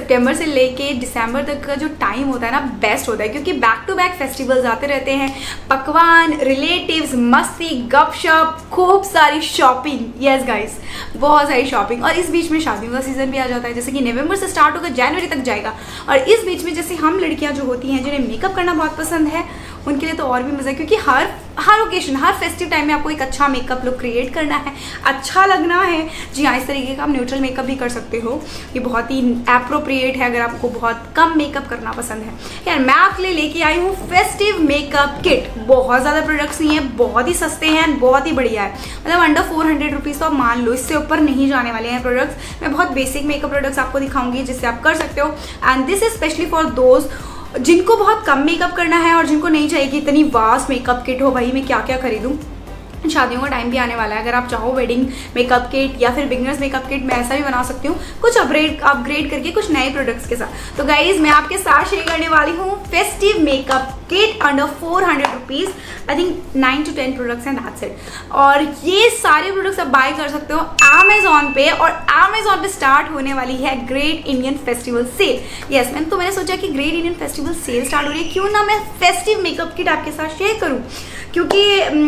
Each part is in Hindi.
सितंबर से लेके दिसंबर तक का जो टाइम होता है ना बेस्ट होता है, क्योंकि बैक टू बैक फेस्टिवल्स आते रहते हैं, पकवान, रिलेटिव्स, मस्ती, गपशप, खूब सारी शॉपिंग। यस गाइस, बहुत सारी शॉपिंग। और इस बीच में शादियों का सीजन भी आ जाता है, जैसे कि नवंबर से स्टार्ट होकर जनवरी तक जाएगा। और इस बीच में जैसे हम लड़कियां जो होती हैं जिन्हें मेकअप करना बहुत पसंद है, उनके लिए तो और भी मज़ा है, क्योंकि हर ओकेजन, हर फेस्टिव टाइम में आपको एक अच्छा मेकअप लुक क्रिएट करना है, अच्छा लगना है। जी हाँ, इस तरीके का आप न्यूट्रल मेकअप भी कर सकते हो। ये बहुत ही एप्रोप्रिएट है अगर आपको बहुत कम मेकअप करना पसंद है। यार मैं आपके लिए लेके आई हूँ फेस्टिव मेकअप किट। बहुत ज़्यादा प्रोडक्ट्स नहीं है, बहुत ही सस्ते हैं, बहुत ही बढ़िया है। मतलब अंडर 400 रुपीज़ तो आप मान लो, इससे ऊपर नहीं जाने वाले हैं प्रोडक्ट्स। मैं बहुत बेसिक मेकअप प्रोडक्ट्स आपको दिखाऊंगी जिससे आप कर सकते हो। And this is specially for those जिनको बहुत कम मेकअप करना है और जिनको नहीं चाहिए कि इतनी वास्ट मेकअप किट हो, भाई मैं क्या क्या खरीदूं। शादियों का टाइम भी आने वाला है, अगर आप चाहो वेडिंग मेकअप किट या फिर बिगनर्स मेकअप किट, मैं ऐसा भी बना सकती हूँ कुछ अपग्रेड करके कुछ नए प्रोडक्ट्स के साथ। तो गाइज मैं आपके साथ शेयर करने वाली हूँ festive makeup kit under 400 rupees. I think 9 to 10 products हैं, दैट्स इट। और ये सारे प्रोडक्ट्स आप बाय कर सकते हो अमेजोन पे, और अमेजोन पे स्टार्ट होने वाली है great Indian festival sale. Yes, मैंने सोचा कि great Indian festival sale start हो रही है, क्यों ना मैं फेस्टिव मेकअप किट आपके साथ शेयर करूँ, क्योंकि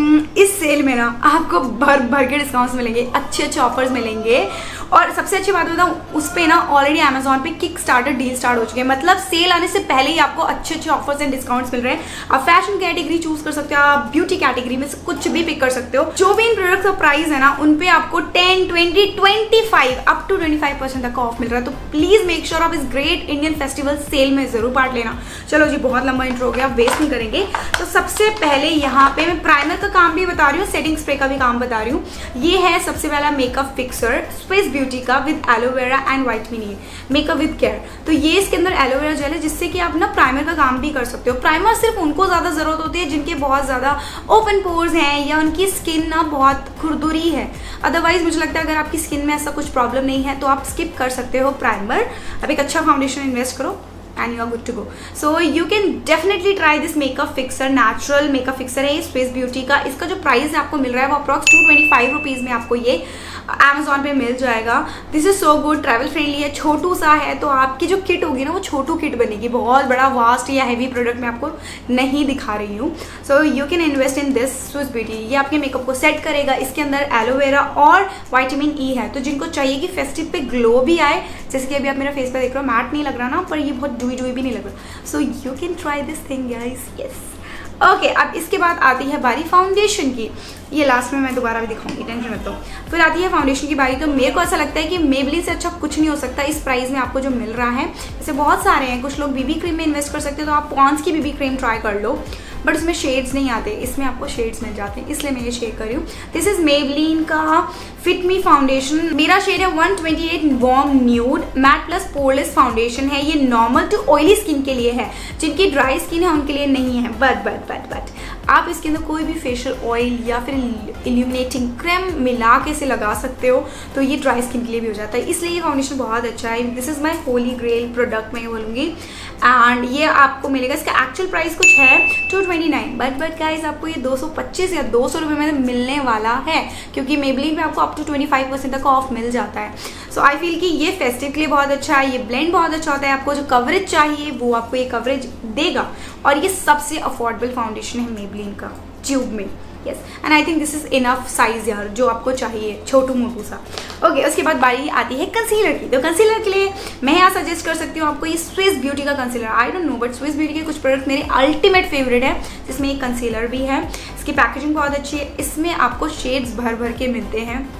इस सेल में ना आपको भर भर के डिस्काउंट्स मिलेंगे, अच्छे अच्छे ऑफर्स मिलेंगे। और सबसे अच्छी बात बताऊँ, उस पर ना ऑलरेडी अमेजोन पे किक स्टार्टर डील स्टार्ट हो चुके हैं, मतलब सेल आने से पहले ही आपको अच्छे अच्छे ऑफर्स एंड डिस्काउंट्स मिल रहे हैं। आप फैशन कैटेगरी चूज कर सकते हो, आप ब्यूटी कैटेगरी में से कुछ भी पिक कर सकते हो। जो भी इन प्रोडक्ट्स का प्राइस है ना, उन पे आपको 10, 20, 25 अप टू 25% तक का ऑफ मिल रहा है। तो प्लीज मेक श्योर आप इस ग्रेट इंडियन फेस्टिवल सेल में जरूर पार्ट लेना। चलो जी, बहुत लंबा इंट्रो हो गया, वेस्ट नहीं करेंगे। तो सबसे पहले यहाँ पे मैं प्राइमर का काम भी बता रही हूँ, सेटिंग स्प्रे का भी काम बता रही हूँ। ये है सबसे पहला मेकअप फिक्सर स्विस ब्यूटी का with aloe vera and vitamin E, makeup with care. तो ये इसके अंदर एलोवेरा जेल है, जिससे कि आप ना प्राइमर का काम भी कर सकते हो। प्राइमर सिर्फ उनको ज्यादा जरूरत होती है जिनके बहुत ज्यादा ओपन पोर्स हैं या उनकी स्किन ना बहुत खुरदुरी है। अदरवाइज मुझे लगता है अगर आपकी स्किन में ऐसा कुछ प्रॉब्लम नहीं है तो आप स्किप कर सकते हो प्राइमर। अब एक अच्छा फाउंडेशन इन्वेस्ट करो and you are good to go. So you can definitely try this makeup fixer, natural makeup fixer है ये स्विस ब्यूटी का। इसका जो प्राइस आपको मिल रहा है वो अप्रॉक्स 225 रुपीज़ में आपको ये अमेजोन पे मिल जाएगा। This is so good, travel friendly है, छोटू सा है, तो आपकी जो किट होगी ना वो छोटू किट बनेगी। बहुत बड़ा वास्ट या हैवी प्रोडक्ट मैं आपको नहीं दिखा रही हूँ। So you can invest in this Swiss beauty. ये आपके मेकअप को सेट करेगा। इसके अंदर एलोवेरा और वाइटामिन ई है, तो जिनको चाहिए कि फेस्टिव पे ग्लो भी आए, जैसे कि अभी आप मेरा फेस पे देख रहे हो, मैट नहीं लग रहा ना, पर ये बहुत जुई भी नहीं लग रहा। So you can try this thing guys. Yes, okay. अब इसके बाद आती है बारी फाउंडेशन की। ये लास्ट में मैं दोबारा भी दिखाऊंगी, टेंशन मत लो। फिर आती है फाउंडेशन की बारी। तो मेरे को ऐसा लगता है कि मेबलिन से अच्छा कुछ नहीं हो सकता इस प्राइस में आपको जो मिल रहा है। जैसे बहुत सारे हैं, कुछ लोग बीबी क्रीम में इन्वेस्ट कर सकते हो, तो आप पॉन्ड्स की बीबी क्रीम ट्राई कर लो, बट उसमें शेड्स नहीं आते, इसमें आपको शेड्स मिल जाते हैं, इसलिए मैं ये शेयर कर रही हूँ। दिस इज मेबलिन का फिट मी फाउंडेशन। मेरा शेड है 128 warm nude matte plus poreless foundation है। ये नॉर्मल टू ऑयली स्किन के लिए है, जिनकी ड्राई स्किन है उनके लिए नहीं है। बट आप इसके अंदर कोई भी फेशियल ऑयल या फिर इल्यूमिनेटिंग क्रीम मिला के इसे लगा सकते हो, तो ये ड्राई स्किन के लिए भी हो जाता है, इसलिए ये फाउंडेशन बहुत अच्छा है। This is my holy grail product मैं ये बोलूँगी। एंड ये आपको मिलेगा, इसका एक्चुअल प्राइस कुछ है 229, बट गाइज आपको ये 225 या 200 रुपये में मिलने वाला है, क्योंकि मेबलिन में आपको अप टू 25% तक ऑफ मिल जाता है। सो आई फील कि ये फेस्टिव के लिए बहुत अच्छा है। ये ब्लेंड बहुत अच्छा होता है, आपको जो कवरेज चाहिए वो आपको ये कवरेज देगा। और ये सबसे अफोर्डेबल फाउंडेशन है मेबलिन का ट्यूब में। Yes, and I think this is enough size यार, जो आपको चाहिए छोटू मोटू सा। ओके, उसके बाद बारी आती है कंसीलर की। तो कंसीलर के लिए मैं यहाँ सजेस्ट कर सकती हूँ आपको ये स्विस ब्यूटी का concealer. I don't know, but Swiss beauty के कुछ प्रोडक्ट मेरे अल्टीमेट फेवरेट है, जिसमें एक कंसीलर भी है। इसकी पैकेजिंग बहुत अच्छी है, इसमें आपको शेड्स भर भर के मिलते हैं।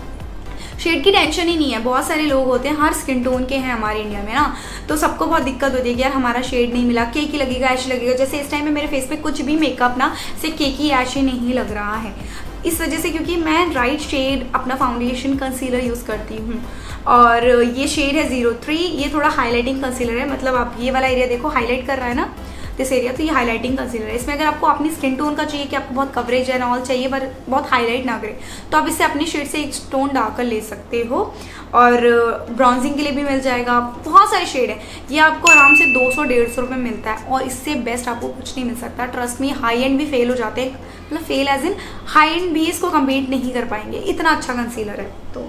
शेड की टेंशन ही नहीं है। बहुत सारे लोग होते हैं, हर स्किन टोन के हैं हमारे इंडिया में ना, तो सबको बहुत दिक्कत होती है कि यार हमारा शेड नहीं मिला, केकी लगेगा, ऐशी लगेगा। जैसे इस टाइम में मेरे फेस पे कुछ भी मेकअप ना से केकी ऐशी नहीं लग रहा है, इस वजह से क्योंकि मैं राइट शेड अपना फाउंडेशन कंसीलर यूज़ करती हूँ। और ये शेड है 03। ये थोड़ा हाईलाइटिंग कंसीलर है, मतलब आप ये वाला एरिया देखो हाईलाइट कर रहा है ना दिस एरिया, तो ये हाईलाइटिंग कंसीलर है। इसमें अगर आपको अपनी स्किन टोन का चाहिए कि आपको बहुत कवरेज है ऑल चाहिए पर बहुत हाईलाइट ना करे, तो आप इससे अपनी शेड से एक टोन डालकर ले सकते हो। और ब्राउजिंग के लिए भी मिल जाएगा। बहुत सारे शेड है, ये आपको आराम से 200-150 रुपये मिलता है, और इससे बेस्ट आपको कुछ नहीं मिल सकता। ट्रस्ट मी, हाई एंड भी फेल हो जाते हैं, मतलब fail as in high end भी इसको कम्पीट नहीं कर पाएंगे, इतना अच्छा कंसीलर है। तो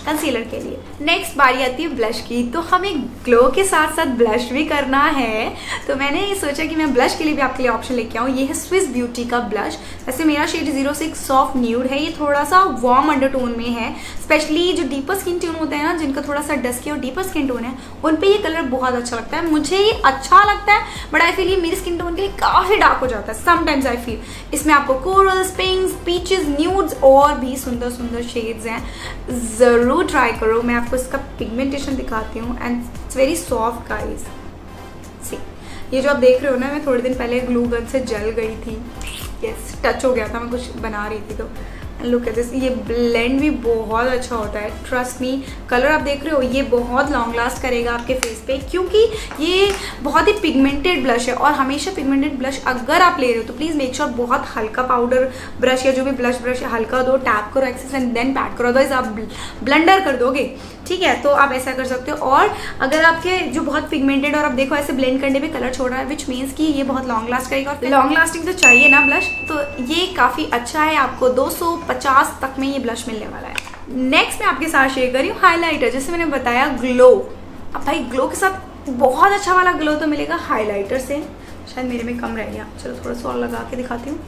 कंसीलर के लिए। नेक्स्ट बारी आती है ब्लश की। तो हमें ग्लो के साथ साथ ब्लश भी करना है, तो मैंने ये सोचा कि मैं ब्लश के लिए भी आपके लिए ऑप्शन लेके आऊँ। ये है स्विस ब्यूटी का ब्लश। वैसे मेरा शेड 06 सॉफ्ट न्यूड है, ये थोड़ा सा वार्म अंडरटोन में है। स्पेशली जो डीपर स्किन टोन होते हैं ना, जिनका थोड़ा सा डस्की और डीपर स्किन टोन है, उन पे ये कलर बहुत अच्छा लगता है। मुझे ये अच्छा लगता है, बट आई फील ये मेरी स्किन टोन के लिए काफी डार्क हो जाता है समटाइम्स। आई फील इसमें आपको कोरल्स, पिंक्स, पीचेस, न्यूड्स और भी सुंदर सुंदर शेड्स हैं। जरूर ट्राई करो। मैं आपको इसका पिगमेंटेशन दिखाती हूँ and it's very soft guys. See, ये जो आप देख रहे हो ना, मैं थोड़े दिन पहले ग्लू गन से जल गई थी। यस, टच हो गया था, मैं कुछ बना रही थी तो लुक एट दिस। ये ब्लेंड भी बहुत अच्छा होता है, ट्रस्ट मी। कलर आप देख रहे हो, ये बहुत लॉन्ग लास्ट करेगा आपके फेस पे, क्योंकि ये बहुत ही पिगमेंटेड ब्लश है। और हमेशा पिगमेंटेड ब्लश अगर आप ले रहे हो तो प्लीज़ मेक श्योर बहुत हल्का पाउडर ब्रश या जो भी ब्लश ब्रश है हल्का दो, टैप करो एक्सेस एंड देन पैट करो, अदरवाइज आप ब्लेंडर कर दोगे। ठीक है, तो आप ऐसा कर सकते हो। और अगर आपके जो बहुत पिगमेंटेड और आप देखो ऐसे ब्लेंड करने पे कलर छोड़ रहा है, विच मीन्स कि ये बहुत लॉन्ग लास्ट करेगा। और लॉन्ग लास्टिंग तो चाहिए ना ब्लश, तो ये काफ़ी अच्छा है। आपको 250 तक में ये ब्लश मिलने वाला है। नेक्स्ट मैं आपके साथ शेयर कर रही हूँ हाईलाइटर। जैसे मैंने बताया ग्लो, अब भाई ग्लो के साथ बहुत अच्छा वाला ग्लो तो मिलेगा हाईलाइटर से। शायद मेरे में कम रह गया, चलो थोड़ा सा और लगा के दिखाती हूँ।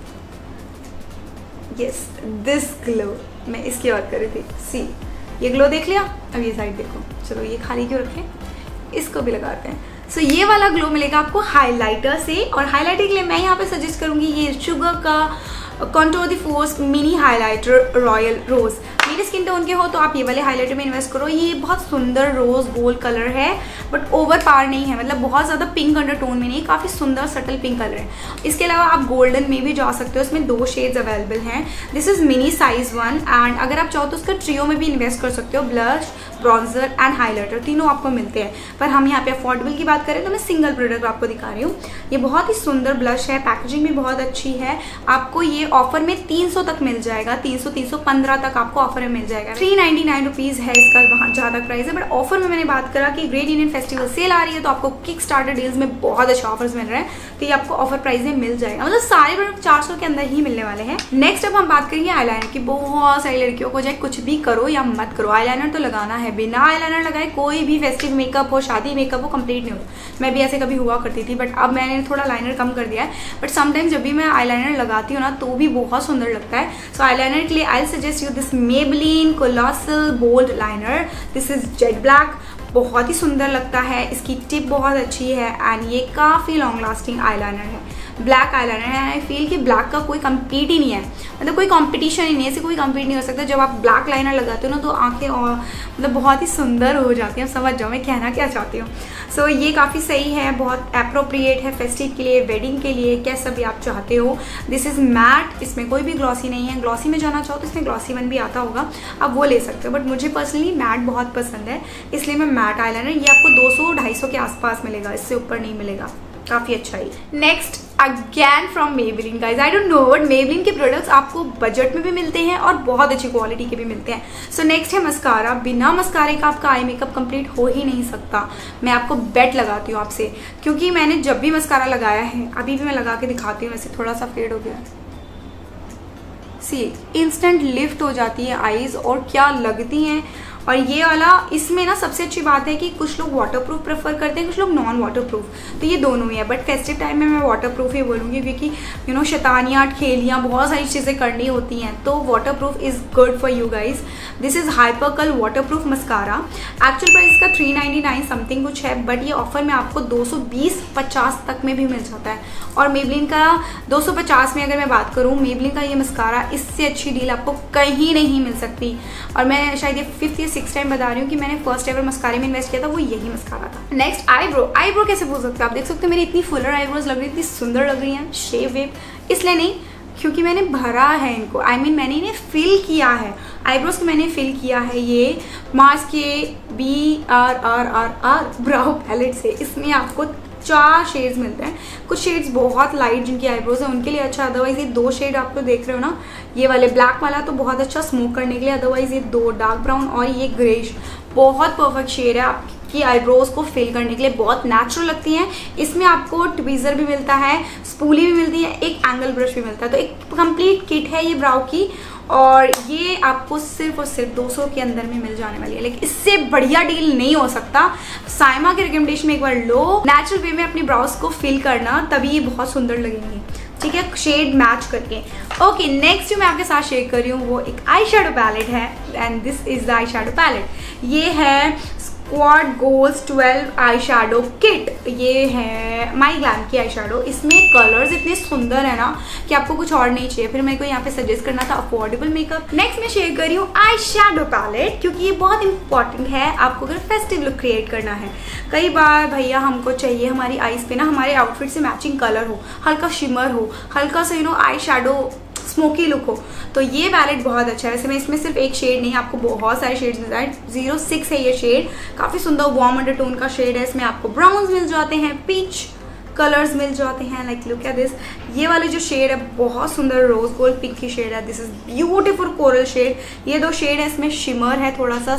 यस, दिस ग्लो, मैं इसकी बात कर रही थी। सी, ये ग्लो देख लिया, अब ये साइड देखो। चलो ये खाली क्यों रखें, इसको भी लगाते हैं। सो ये वाला ग्लो मिलेगा आपको हाइलाइटर से। और हाइलाइटर के लिए मैं यहाँ पे सजेस्ट करूँगी ये शुगर का contour de force mini highlighter royal rose. मेरी स्किन टोन के हो तो आप ये वाले हाइलाइटर में इन्वेस्ट करो। ये बहुत सुंदर रोज गोल्ड कलर है, बट ओवर पावर नहीं है, मतलब बहुत ज़्यादा पिंक अंडरटोन में नहीं, काफ़ी सुंदर सटल पिंक कलर है। इसके अलावा आप गोल्डन में भी जा सकते हो, इसमें 2 शेड्स अवेलेबल हैं। This is mini size 1 and अगर आप चाहो तो उसका ट्रियो में भी इन्वेस्ट कर सकते हो। ब्लश, ब्रॉन्जर एंड हाइलाइटर तीनों आपको मिलते हैं, पर हम यहाँ पे अफोर्डेबल की बात करें तो मैं सिंगल प्रोडक्ट आपको दिखा रही हूँ। ये बहुत ही सुंदर ब्लश है, पैकेजिंग भी बहुत अच्छी है। आपको ये ऑफर में 300 तक मिल जाएगा, 300-315 तक आपको ऑफर में मिल जाएगा। 399 रुपीज़ है इसका, बहुत ज़्यादा प्राइस है। बट ऑफर में मैंने बात करा कि ग्रेट इंडियन फेस्टिवल सेल आ रही है, तो आपको किक स्टार्टर डील्स में बहुत अच्छे ऑफर्स मिल रहे हैं, तो ये आपको ऑफर प्राइस में मिल जाएगा। मतलब सारे प्रोडक्ट 400 के अंदर ही मिलने वाले हैं। नेक्स्ट अब हम बात करेंगे आईलाइनर की। बहुत सारी लड़कियों को चाहे कुछ भी करो या मत करो, आईलाइनर तो लगाना है। बिना आईलाइनर लगाए कोई भी फेस्टिव मेकअप हो, शादी मेकअप हो, कंप्लीट नहीं होता। मैं भी ऐसे कभी हुआ करती थी, बट अब मैंने थोड़ा लाइनर कम कर दिया है। बट समटाइम्स जब भी मैं आईलाइनर लगाती हूँ ना, तो भी बहुत सुंदर लगता है। सो आईलाइनर के लिए I suggest you this Maybelline colossal bold liner. This is jet black, बहुत ही सुंदर लगता है। इसकी टिप बहुत अच्छी है एंड ये काफ़ी लॉन्ग लास्टिंग आईलाइनर है। ब्लैक आईलाइनर है, आई फील कि ब्लैक का कोई कम्पीट ही नहीं है, मतलब कोई कंपटीशन ही नहीं है, ऐसे कोई कम्पीट नहीं कर सकता। जब आप ब्लैक लाइनर लगाते हो ना, तो आंखें मतलब बहुत ही सुंदर हो जाती हैं। समझ जाओ मैं कहना क्या चाहती हूँ। सो ये काफ़ी सही है, बहुत अप्रोप्रिएट है फेस्टिव के लिए, वेडिंग के लिए, कैसा भी आप चाहते हो। दिस इज़ मैट, इसमें कोई भी ग्लॉसी नहीं है। ग्लॉसी में जाना चाहो तो इसमें ग्लॉसी वन भी आता होगा, आप वो ले सकते हो। बट मुझे पर्सनली मैट बहुत पसंद है, इसलिए मैं मैट आईलाइनर, ये आपको 200-250 के आसपास मिलेगा, इससे ऊपर नहीं मिलेगा। काफ़ी अच्छा ही। Next again from Maybelline guys. I don't know but Maybelline के प्रोडक्ट्स आपको बजट में भी मिलते हैं और बहुत अच्छी क्वालिटी के भी मिलते हैं। सो नेक्स्ट है मस्कारा। बिना मस्कारे का आपका आई मेकअप कंप्लीट हो ही नहीं सकता। मैं आपको बेट लगाती हूँ आपसे, क्योंकि मैंने जब भी मस्कारा लगाया है, अभी भी मैं लगा के दिखाती हूँ, वैसे थोड़ा सा फेड हो गया, सी इंस्टेंट लिफ्ट हो जाती है आईज और क्या लगती हैं। और ये वाला इसमें ना सबसे अच्छी बात है कि कुछ लोग वाटरप्रूफ प्रेफर करते हैं, कुछ लोग नॉन वाटरप्रूफ, तो ये दोनों ही है। बट फेस्टिव टाइम में मैं वाटरप्रूफ ही बोलूँगी, क्योंकि यू नो शैतानियाँ खेलियाँ बहुत सारी चीज़ें करनी होती हैं, तो waterproof is good for you guys. This is hypercurl waterproof mascara. Actual price का 399 समथिंग कुछ है, बट ये ऑफर में आपको 220-50 तक में भी मिल जाता है। और मेबेलिन का 250 में अगर मैं बात करूँ, मेबेलिन का ये मस्कारा, इससे अच्छी डील आपको कहीं नहीं मिल सकती। और मैं शायद ये 5th या 6th टाइम बता रही हूँ कि मैंने फर्स्ट एवर मस्कारे में इन्वेस्ट किया था, वो यही मस्कारा था। Next eyebrow. आईब्रो कैसे बोल सकते हो, आप देख सकते हो मेरी इतनी फुलर आईब्रोज लग रही, इतनी सुंदर लग रही हैं, शेव वेव, इसलिए नहीं क्योंकि मैंने भरा है इनको, I mean, मैंने इन्हें फिल किया है। आईब्रोज को मैंने फिल किया है ये मार्स के BRRRR ब्राउ पैलेट से। इसमें आपको 4 शेड्स मिलते हैं। कुछ शेड्स बहुत लाइट जिनकी आईब्रोज है उनके लिए अच्छा, अदरवाइज ये 2 शेड आप तो देख रहे हो ना, ये वाले ब्लैक वाला तो बहुत अच्छा स्मोक करने के लिए, अदरवाइज ये 2 डार्क ब्राउन और ये ग्रेश बहुत परफेक्ट शेड है आपकी आईब्रोज को फिल करने के लिए, बहुत नेचुरल लगती हैं। इसमें आपको ट्वीजर भी मिलता है, स्पूली भी मिलती है, एक एंगल ब्रश भी मिलता है, तो एक कंप्लीट किट है ये ब्राउ की। और ये आपको सिर्फ और सिर्फ 200 के अंदर में मिल जाने वाली है। लेकिन इससे बढ़िया डील नहीं हो सकता। साइमा के रिकमेंडेशन में एक बार लो, नेचुरल वे में अपनी ब्राउज को फिल करना, तभी ये बहुत सुंदर लगेंगी, ठीक है, शेड मैच करके। ओके, नेक्स्ट जो मैं आपके साथ शेयर कर रही हूँ वो एक आई शेडो पैलेट है, and this is the eye shadow palette. ये है squad goals 12 eye shadow kit. ये है माई ग्लैम की आई शेडो। इसमें कलर्स इतने सुंदर है ना कि आपको कुछ और नहीं चाहिए। फिर मेरे को यहाँ पे सजेस्ट करना था अफोर्डेबल मेकअप। नेक्स्ट मैं शेयर कर रही हूँ आई शेडो पैलेट, क्योंकि ये बहुत इंपॉर्टेंट है आपको अगर फेस्टिव लुक क्रिएट करना है। कई बार भैया हमको चाहिए हमारी आईज पे ना हमारे आउटफिट से मैचिंग कलर हो, हल्का शिमर हो, हल्का सा आई शेडो स्मोकी लुक हो, तो ये पैलेट बहुत अच्छा है। वैसे मैं इसमें सिर्फ एक शेड नहीं, आपको बहुत सारे शेड्स मिल जाए। 06 है ये शेड, काफ़ी सुंदर वार्म अंडरटोन का शेड है। इसमें आपको ब्राउन्स मिल जाते हैं, पीच कलर्स मिल जाते हैं, लाइक लुक एट दिस। ये वाली जो शेड है बहुत सुंदर रोज गोल्ड पिंक की शेड है। This is beautiful coral shade. ये दो शेड है, इसमें शिमर है, थोड़ा सा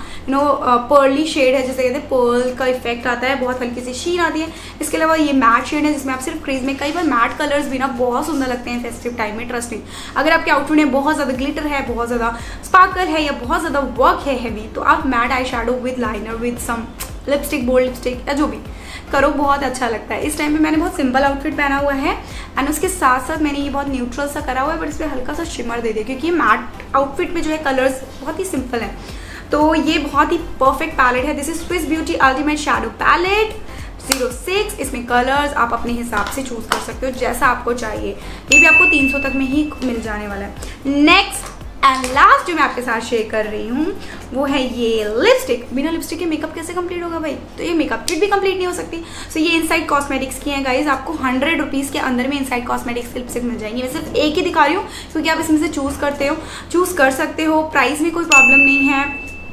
पर्ली शेड है, जैसे कहते हैं पर्ल का इफेक्ट आता है, बहुत हल्की सी शीन आती है। इसके अलावा ये मैट शेड है जिसमें आप सिर्फ क्रीज में, कई बार मैट कलर्स भी ना बहुत सुंदर लगते हैं फेस्टिव टाइम में, ट्रस्ट मी। अगर आपके आउटफिट में बहुत ज़्यादा ग्लिटर है, बहुत ज़्यादा स्पार्कल है या बहुत ज़्यादा वर्क है हैवी, तो आप matte eye shadow with liner with some lipstick, bold lipstick या जो भी करो, बहुत अच्छा लगता है। इस टाइम पे मैंने बहुत सिंपल आउटफिट पहना हुआ है, एंड उसके साथ साथ मैंने ये बहुत न्यूट्रल सा करा हुआ है, बट इसमें हल्का सा शिमर दे दिया, क्योंकि मैट आउटफिट में जो है कलर्स बहुत ही सिंपल है। तो ये बहुत ही परफेक्ट पैलेट है। This is Swiss beauty ultimate shadow palette 06। इसमें कलर्स आप अपने हिसाब से चूज कर सकते हो जैसा आपको चाहिए। ये भी आपको 300 तक में ही मिल जाने वाला है। नेक्स्ट एंड लास्ट जो मैं आपके साथ शेयर कर रही हूँ वो है ये लिपस्टिक। बिना लिपस्टिक के मेकअप कैसे कंप्लीट होगा भाई, तो ये मेकअप किट भी कंप्लीट नहीं हो सकती। सो ये इनसाइड कॉस्मेटिक्स की हैं गाइज, आपको 100 रुपीज़ के अंदर में इनसाइड कॉस्मेटिक्स की लिपस्टिक मिल जाएंगी। मैं सिर्फ एक ही दिखा रही हूँ क्योंकि आप इसमें से चूज़ कर सकते हो। प्राइस में कोई प्रॉब्लम नहीं है।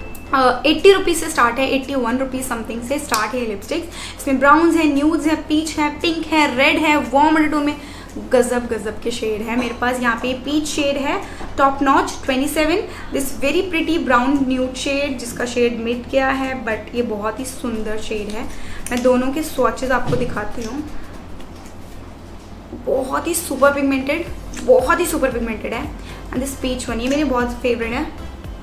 80 रुपीज़ से स्टार्ट है, 81 रुपीज़ समथिंग से स्टार्ट है लिपस्टिक्स। इसमें ब्राउन्स है, न्यूड्स है, पीच है, पिंक है, रेड है, वार्म अंडरटोन में गजब के शेड है मेरे पास। यहाँ पे पीच शेड है, top notch 27, this very pretty brown nude shade जिसका शेड मिड गया है, बट ये बहुत ही सुंदर शेड है। मैं दोनों के स्वॉचेस आपको दिखाती हूँ। बहुत ही सुपर पिगमेंटेड है। एंड दिस पीच वन ये मेरी बहुत फेवरेट है।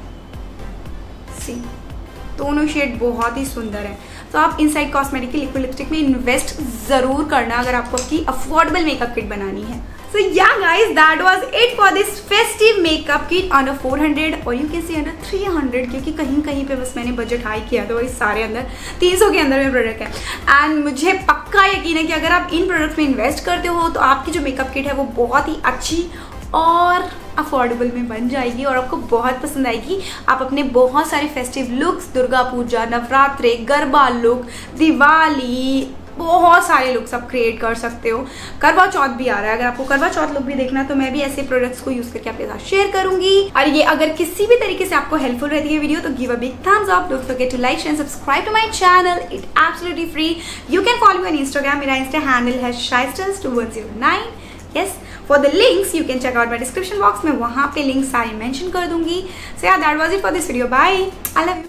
सी दोनों शेड बहुत ही सुंदर है। तो आप इनसाइड कॉस्मेटिक की लिक्विड लिपस्टिक में इन्वेस्ट जरूर करना अगर आपको आपकी अफोर्डेबल मेकअप किट बनानी है। So yeah guys, that was it for this festive makeup kit under 400 or you can say under 300, क्योंकि कहीं पे बस मैंने बजट हाई किया तो वही सारे अंदर 300 के अंदर में प्रोडक्ट है। एंड मुझे पक्का यकीन है कि अगर आप इन प्रोडक्ट्स में इन्वेस्ट करते हो तो आपकी जो मेकअप किट है वो बहुत ही अच्छी और अफोर्डेबल में बन जाएगी और आपको बहुत पसंद आएगी। आप अपने बहुत सारे festive looks, Durga Puja, Navratre, garba look, Diwali, बहुत सारे लुक्स आप क्रिएट कर सकते हो। करवा चौथ भी आ रहा है, अगर आपको करवा चौथ लुक भी देखना तो मैं भी ऐसे प्रोडक्ट्स को यूज करके आपके साथ शेयर करूंगी। और ये अगर किसी भी तरीके से आपको हेल्पफुल रहती है वीडियो तो give a big thumbs up. Don't forget to like and subscribe to my channel, it absolutely free. You can follow me on Instagram, मेरा इंस्टा हैंडल है shystylz21009। yes, for the links you can check out my description box, मैं वहाँ पे लिंक सारे मेंशन कर दूंगी। So yeah, that was it for this video. Bye, I love you.